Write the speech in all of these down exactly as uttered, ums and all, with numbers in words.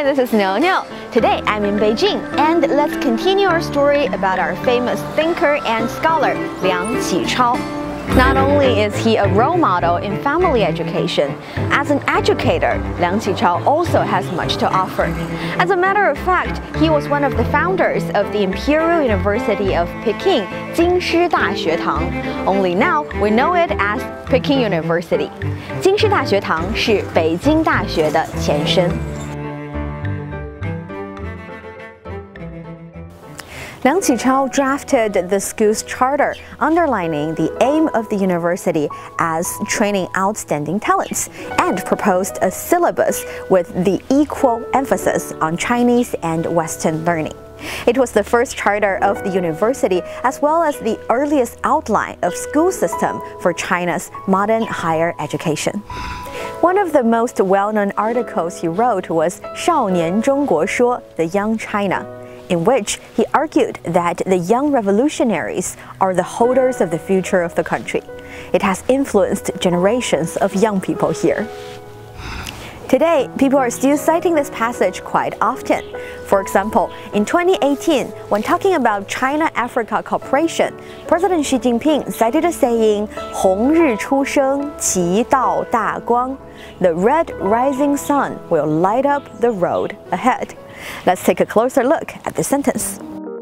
this is Niu Niu. Today I'm in Beijing, and let's continue our story about our famous thinker and scholar Liang Qichao. Not only is he a role model in family education, as an educator, Liang Qichao also has much to offer. As a matter of fact, he was one of the founders of the Imperial University of Peking, Jingshi Daxue-tang. Only now we know it as Peking University. 京师大学堂是北京大学的前身。Liang Qichao drafted the school's charter, underlining the aim of the university as training outstanding talents, and proposed a syllabus with the equal emphasis on Chinese and Western learning. It was the first charter of the university, as well as the earliest outline of school system for China's modern higher education. One of the most well-known articles he wrote was 少年中国说, The Young China, in which he argued that the young revolutionaries are the holders of the future of the country. It has influenced generations of young people here. Today, people are still citing this passage quite often. For example, in twenty eighteen, when talking about China-Africa cooperation, President Xi Jinping cited a saying, 红日初升，其道大光. The red rising sun will light up the road ahead. Let's take a closer look at this sentence.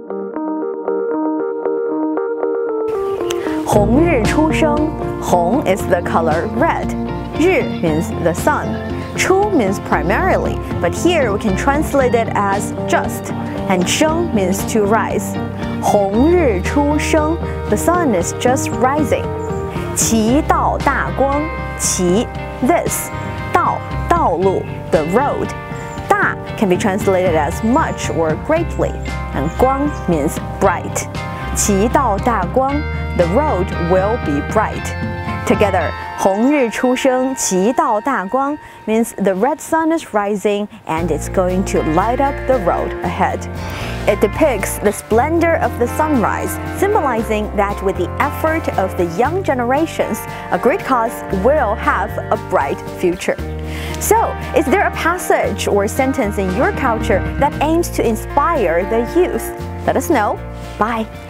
红日初升, Hong is the color red. 日 means the sun. 初 means primarily, but here we can translate it as just. And 升 means to rise. 红日初升, the sun is just rising. 其道大光, 其 this, 道 道路, the road. 大 can be translated as much or greatly, and 光 means bright. 其道大光, the road will be bright. Together, 红日初升，其道大光 means the red sun is rising and it's going to light up the road ahead. It depicts the splendor of the sunrise, symbolizing that with the effort of the young generations, a great cause will have a bright future. So, is there a passage or sentence in your culture that aims to inspire the youth? Let us know. Bye.